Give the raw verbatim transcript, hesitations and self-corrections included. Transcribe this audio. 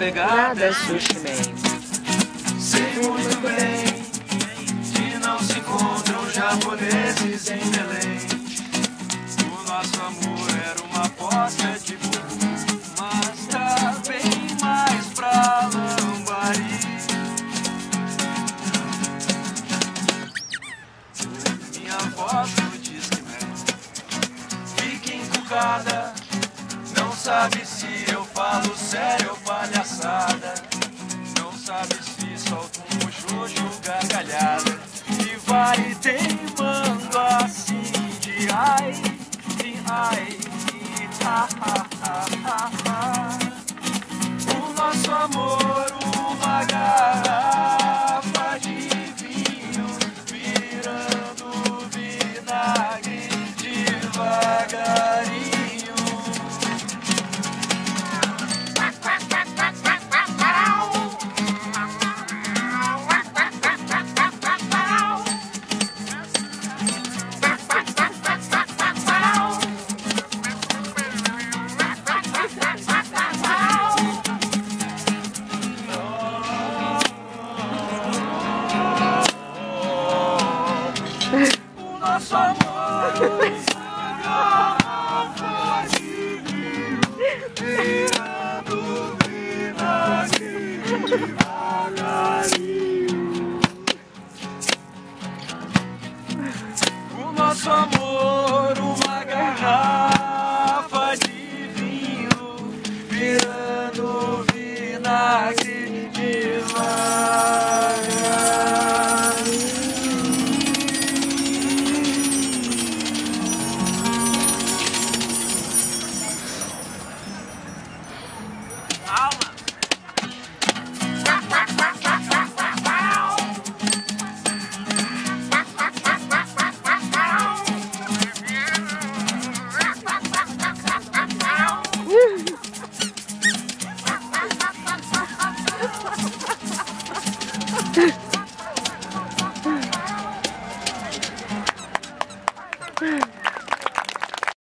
Nada, Sushi Man. Sei muito bem que não se encontram japoneses em Belém. O nosso amor era uma aposta de burro, mas tá bem mais pra Lambari. Minha voz no Disque Man fica encucada, não sabe se eu falo sério ou palhaçada, não sabe se solto um jojo gargalhada e vai teimando assim de ai, de ai, de ha, ha, ha, ha, ha. O nosso amor, uma garrafa de vinho virando vinagre devagarinho. O nosso amor, uma garrafa de vinho virando vinagre devagarinho. O nosso amor, uma garrafa de vinho virando vinagre devagarinho. Hmm.